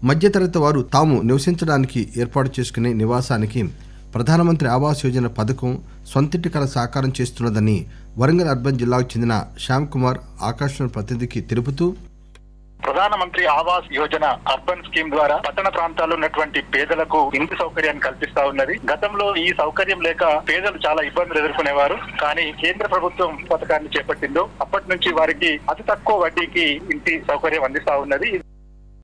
మధ్యతరగతి వారు తాము నివసించడానికి ఏర్పాటు చేసుకునే నివాసానికి ప్రధానమంత్రి ఆవాస్ యోజన పథకం సొంతింటి కల సాకారం చేస్తున్నదని వరంగల్ అర్బన్ జిల్లాకు చెందిన శ్యామ్ కుమార్ ఆకాశవాణి ప్రతినిధికి తెలుపుతూ, ప్రధానమంత్రి ఆవాస్ యోజన అర్బన్ స్కీమ్ ద్వారా పట్టణ ప్రాంతాల్లో ఉన్నటువంటి పేదలకు ఇంటి సౌకర్యాన్ని కల్పిస్తా ఉన్నది. గతంలో ఈ సౌకర్యం లేక పేదలు చాలా ఇబ్బందులు ఎదుర్కొనేవారు. కానీ కేంద్ర ప్రభుత్వం పథకాన్ని చేపట్టిందో అప్పటి నుంచి వారికి అతి తక్కువ వడ్డీకి ఇంటి సౌకర్యం అందిస్తా ఉన్నది.